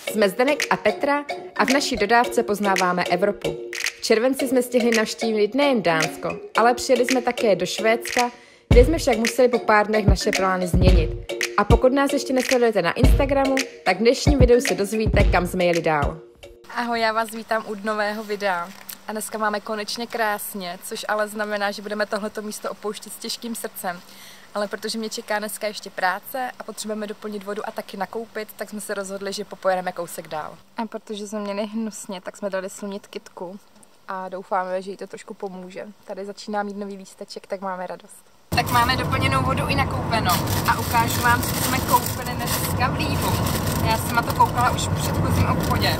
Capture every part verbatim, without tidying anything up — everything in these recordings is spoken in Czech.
Jsme Zdeněk a Petra a v naší dodávce poznáváme Evropu. V červenci jsme stihli navštívit nejen Dánsko, ale přijeli jsme také do Švédska, kde jsme však museli po pár dnech naše plány změnit. A pokud nás ještě nesledujete na Instagramu, tak v dnešním videu se dozvíte, kam jsme jeli dál. Ahoj, já vás vítám u nového videa. A dneska máme konečně krásně, což ale znamená, že budeme tohleto místo opouštět s těžkým srdcem. Ale protože mě čeká dneska ještě práce a potřebujeme doplnit vodu a taky nakoupit, tak jsme se rozhodli, že popojedeme kousek dál. A protože jsme měli hnusně, tak jsme dali slunit kytku a doufáme, že jí to trošku pomůže. Tady začíná mít nový lísteček, tak máme radost. Tak máme doplněnou vodu i nakoupenou a ukážu vám, co jsme koupili dneska v Lívu. Já jsem na to koukala už v předchozím obchodě.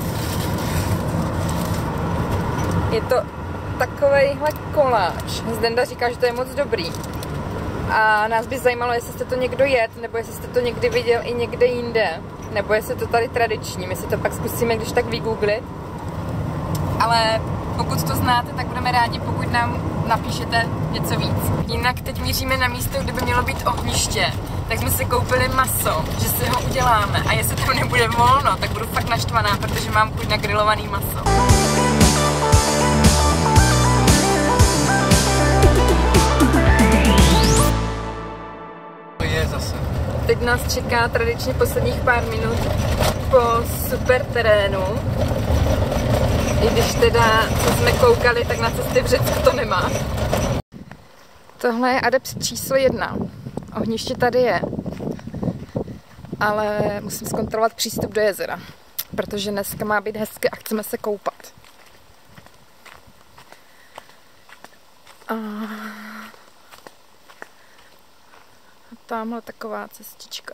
Je to takovejhle koláč. Zdenda říká, že to je moc dobrý. A nás by zajímalo, jestli jste to někdo jet, nebo jestli jste to někdy viděl i někde jinde, nebo jestli to tady tradiční. My si to pak zkusíme, když tak vygooglit. Ale pokud to znáte, tak budeme rádi, pokud nám napíšete něco víc. Jinak teď míříme na místo, kde by mělo být ohniště. Tak jsme si koupili maso, že si ho uděláme. A jestli tam nebude volno, tak budu fakt naštvaná, protože mám chuť na grilovaný maso. Teď nás čeká tradičně posledních pár minut po super terénu. I když teda, co jsme koukali, tak na cesty v Řecku to nemá. Tohle je adept číslo jedna. Ohniště tady je. Ale musím zkontrolovat přístup do jezera. Protože dneska má být hezky a chceme se koupat. A... Tamhle taková cestička.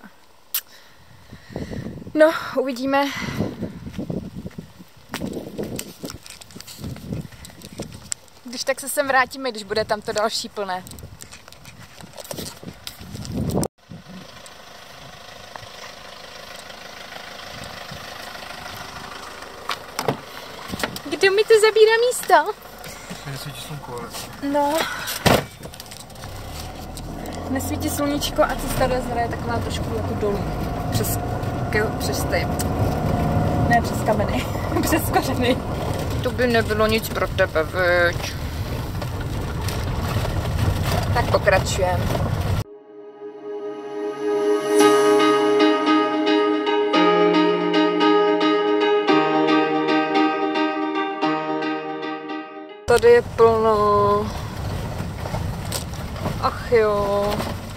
No, uvidíme. Když tak se sem vrátíme, když bude tam to další plné. Kdo mi to zabírá místo? Nesvítí slunko, ale... No. Nesvítí sluníčko a cesta do jezera je taková trošku jako dolů. Přes, přes ty. Ne, přes kameny. Přes kořeny. To by nebylo nic pro tebe, veď. Tak pokračujeme. Tady je plno. Ach jo.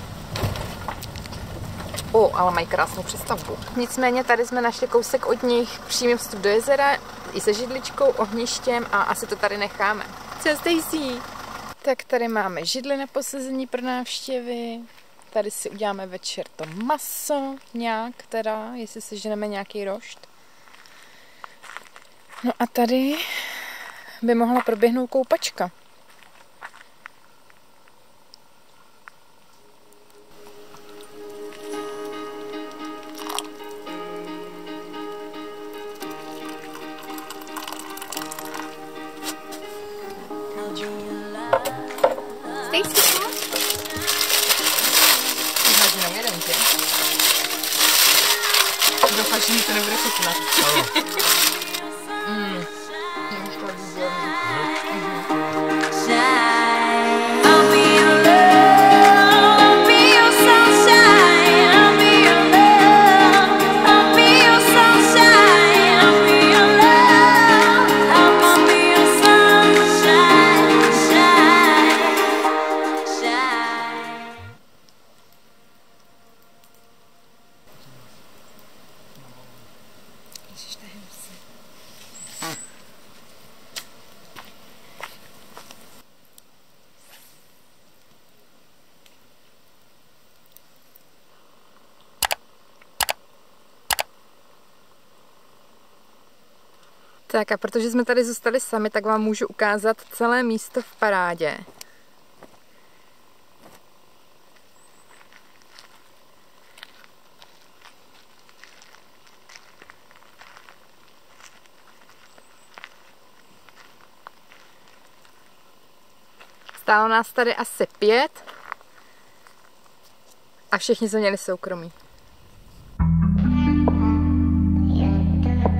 O, ale mají krásnou přestavbu. Nicméně tady jsme našli kousek od nich přímý vstup do jezera i se židličkou, ohništěm a asi to tady necháme. Co Stacy? Tak tady máme židli na posazení pro návštěvy. Tady si uděláme večer to maso nějak teda, jestli seženeme nějaký rošt. No a tady by mohla proběhnout koupačka. Doufám, že mi to nebude chutnat. mm. Už to Tak a protože jsme tady zůstali sami, tak vám můžu ukázat celé místo v parádě. Stálo nás tady asi pět a všichni jsme měli soukromí.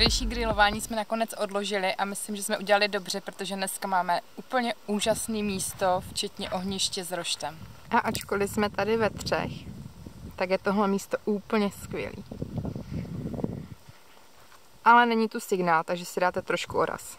Včerejší grilování jsme nakonec odložili a myslím, že jsme udělali dobře, protože dneska máme úplně úžasné místo, včetně ohniště s roštem. A ačkoliv jsme tady ve třech, tak je tohle místo úplně skvělý. Ale není tu signál, takže si dáte trošku oraz.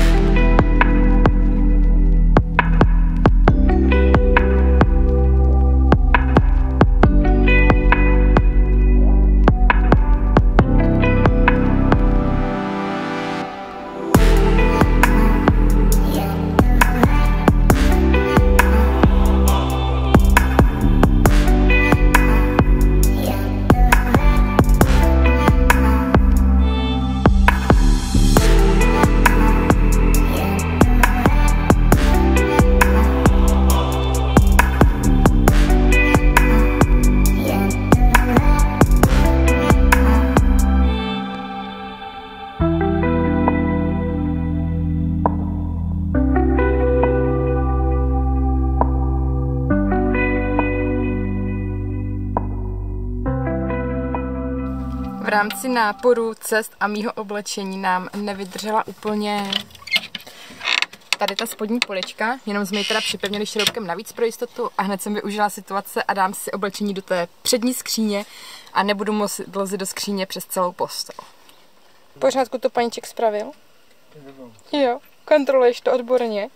V rámci náporu cest a mýho oblečení nám nevydržela úplně tady ta spodní polička, jenom jsme ji teda připevnili šroubkem navíc pro jistotu a hned jsem využila situace a dám si oblečení do té přední skříně a nebudu moct vlezit do skříně přes celou postel. V pořádku to paníček spravil? Jo, kontroluješ to odborně.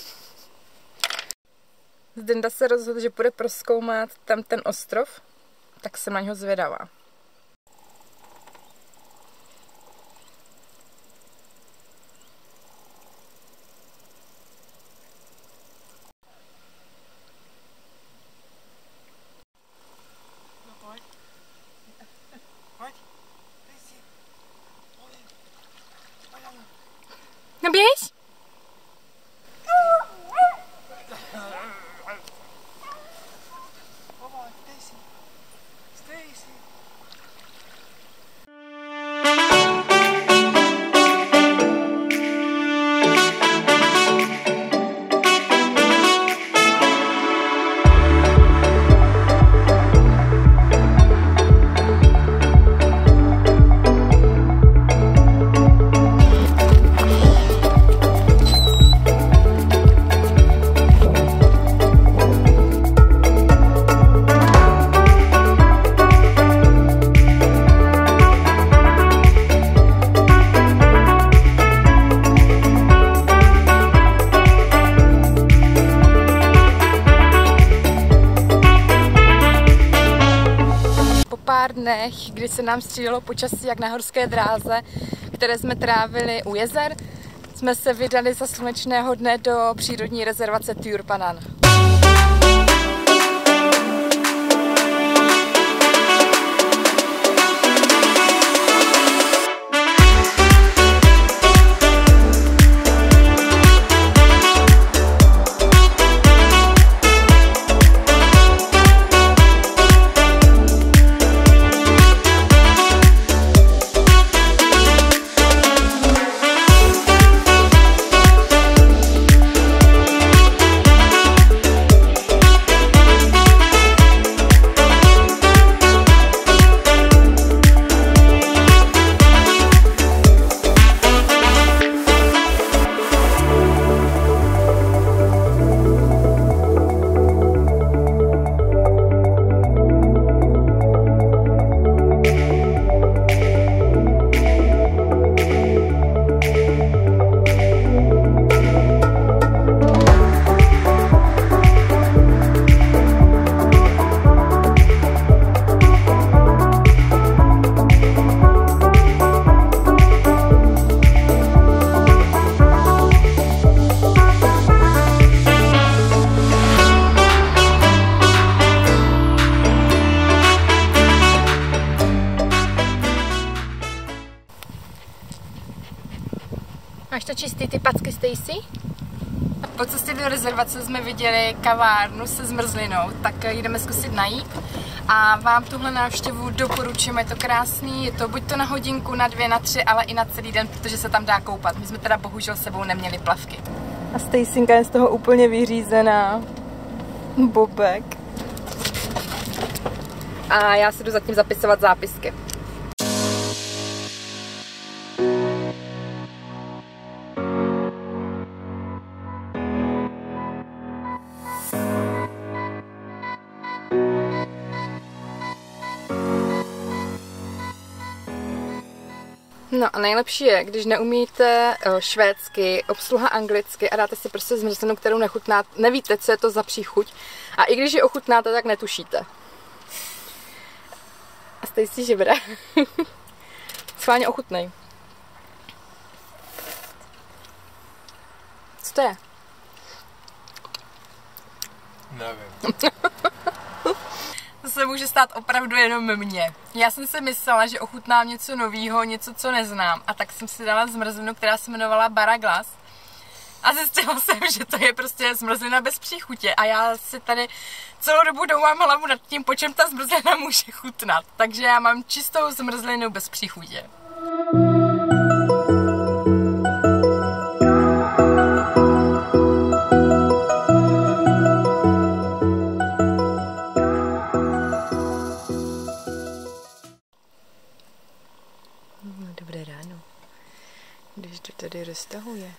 Zdenda se rozhodl, že bude prozkoumat tam ten ostrov, tak jsem na něho zvědavá. No běž! Pár dnech, kdy se nám střídalo počasí jak na horské dráze, které jsme trávili u jezer, jsme se vydali za slunečného dne do přírodní rezervace Tjurpanan. Máš to čistý, ty packy, Stacy? Po cestě do rezervace jsme viděli kavárnu se zmrzlinou, tak jdeme zkusit najít. A vám tuhle návštěvu doporučujeme, je to krásný, je to buď to na hodinku, na dvě, na tři, ale i na celý den, protože se tam dá koupat. My jsme teda bohužel s sebou neměli plavky. A Stacinka je z toho úplně vyřízená. Bobek. A já si jdu zatím zapisovat zápisky. No a nejlepší je, když neumíte švédsky, obsluha anglicky a dáte si prostě zmrzlinu, kterou nechutnáte, nevíte, co je to za příchuť. A i když ji ochutnáte, tak netušíte. A stej si živra. Schválně ochutnej. Co to je? Nevím. To se může stát opravdu jenom mně. Já jsem si myslela, že ochutnám něco novýho, něco, co neznám. A tak jsem si dala zmrzlinu, která se jmenovala Baraglas. A zjistila jsem, že to je prostě zmrzlina bez příchutě. A já si tady celou dobu douvám hlavu nad tím, po čem ta zmrzlina může chutnat. Takže já mám čistou zmrzlinu bez příchutě. Dobré ráno, když to tady roztahuje.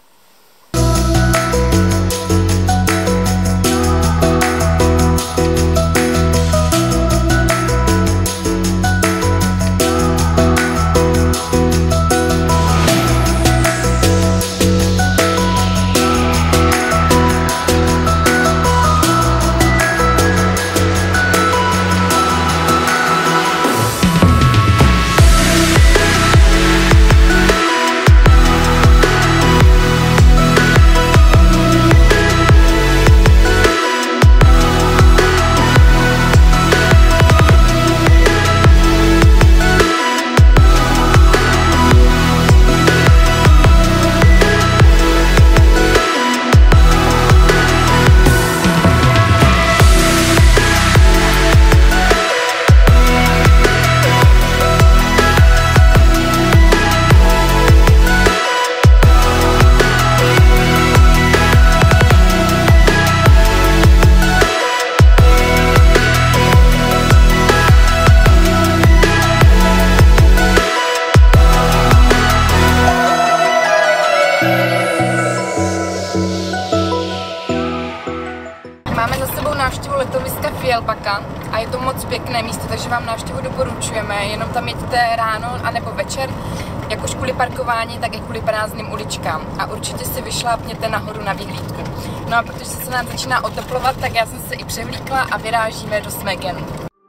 Letoviska Fjällbacka a je to moc pěkné místo, takže vám návštěvu doporučujeme, jenom tam jeďte ráno anebo večer, jak už kvůli parkování, tak i kvůli prázdným uličkám a určitě si vyšlápněte nahoru na vyhlídku. No a protože se nám začíná oteplovat, tak já jsem se i převlíkla a vyrážíme do Smegenu.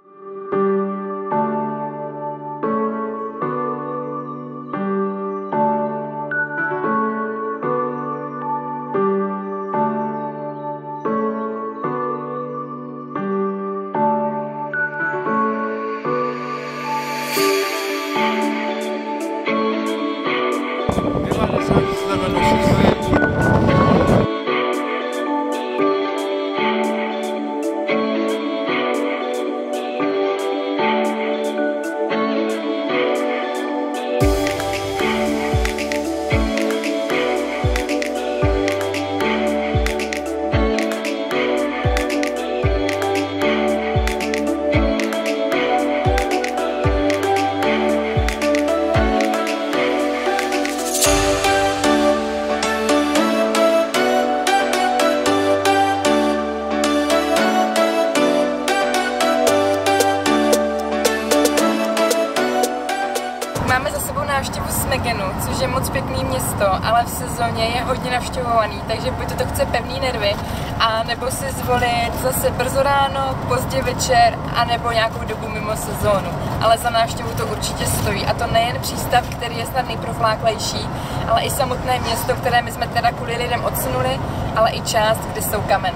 Máme za sebou návštěvu Smegenu, což je moc pěkný město, ale v sezóně je hodně navštěvovaný, takže buď to chce pevný nervy, a nebo si zvolit zase brzo ráno, pozdě večer, a nebo nějakou dobu mimo sezónu. Ale za návštěvu to určitě stojí. A to nejen přístav, který je snad nejprovláklejší, ale i samotné město, které my jsme teda kvůli lidem odsunuli, ale i část, kde jsou kameny.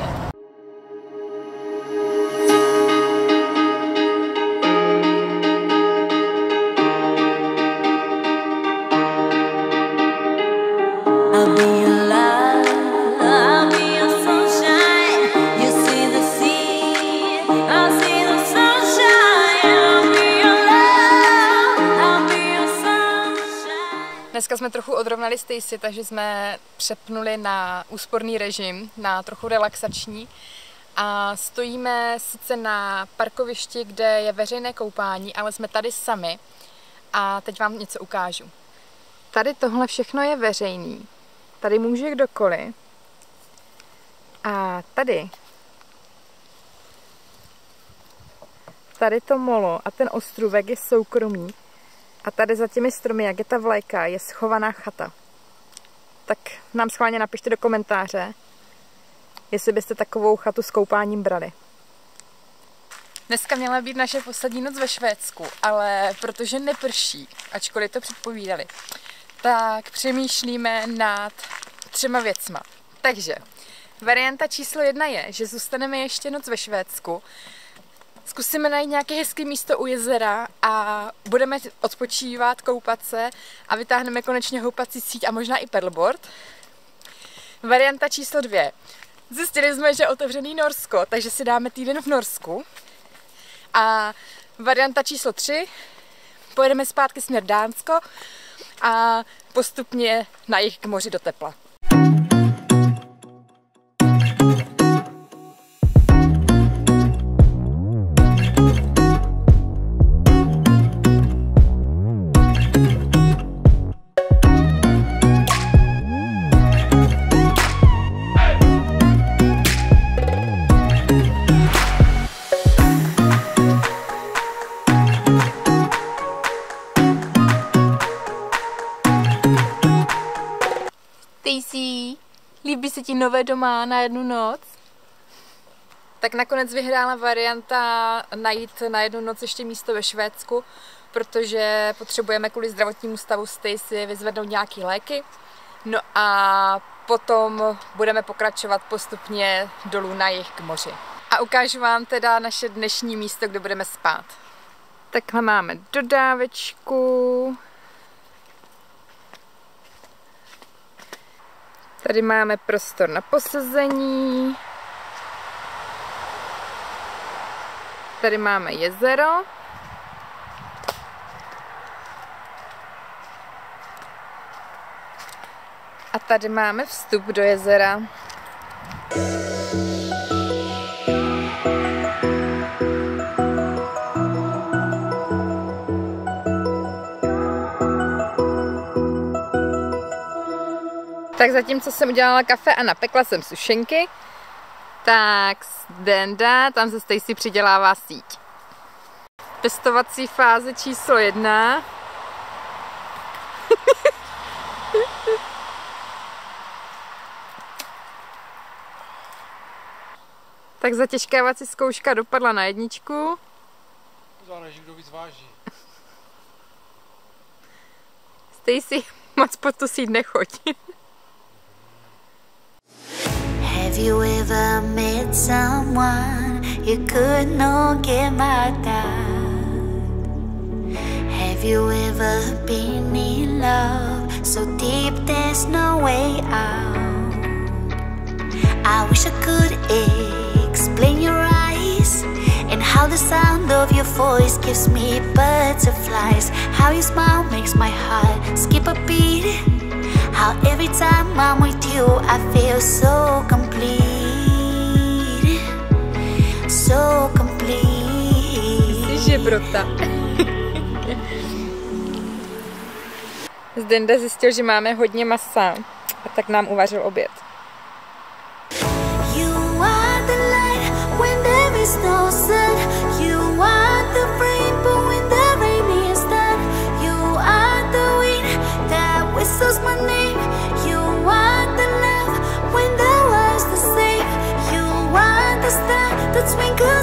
Dneska jsme trochu odrovnali Stacy, takže jsme přepnuli na úsporný režim, na trochu relaxační. A stojíme sice na parkovišti, kde je veřejné koupání, ale jsme tady sami. A teď vám něco ukážu. Tady tohle všechno je veřejný. Tady může kdokoliv. A tady. Tady to molo a ten ostrůvek je soukromý. A tady za těmi stromy, jak je ta vlajka, je schovaná chata. Tak nám schválně napište do komentáře, jestli byste takovou chatu s koupáním brali. Dneska měla být naše poslední noc ve Švédsku, ale protože neprší, ačkoliv to předpovídali, tak přemýšlíme nad třema věcma. Takže varianta číslo jedna je, že zůstaneme ještě noc ve Švédsku, zkusíme najít nějaké hezké místo u jezera a budeme odpočívat, koupat se a vytáhneme konečně houpací síť a možná i paddleboard. Varianta číslo dvě. Zjistili jsme, že je otevřený Norsko, takže si dáme týden v Norsku. A varianta číslo tři. Pojedeme zpátky směr Dánsko a postupně na jih k moři do tepla. Stacy, líbí se ti nové doma na jednu noc? Tak nakonec vyhrála varianta najít na jednu noc ještě místo ve Švédsku, protože potřebujeme kvůli zdravotnímu stavu Stacy vyzvednout nějaké léky. No a potom budeme pokračovat postupně dolů na jih k moři. A ukážu vám teda naše dnešní místo, kde budeme spát. Takhle máme dodávečku. Tady máme prostor na posazení. Tady máme jezero. A tady máme vstup do jezera. Tak zatímco jsem udělala kafe a napekla jsem sušenky, tak Denda tam se Stacy přidělává síť. Testovací fáze číslo jedna. Tak zatěžkávací zkouška dopadla na jedničku. Záleží, kdo víc váží. Stacy, moc pod tu síť nechoď. Have you ever met someone you could not get mad at? Have you ever been in love so deep there's no way out? I wish I could explain your eyes and how the sound of your voice gives me butterflies. How your smile makes my heart skip a beat. How every time I'm with you I feel so complete, so complete. Jsi žebrota. Zdenda zjistil, že máme hodně masa a tak nám uvařil oběd. You are the light when there is no sun. You are the rainbow when the rain is done. You are the wind that whistles my name. You are the love when the world's the same. You are the star that twinkles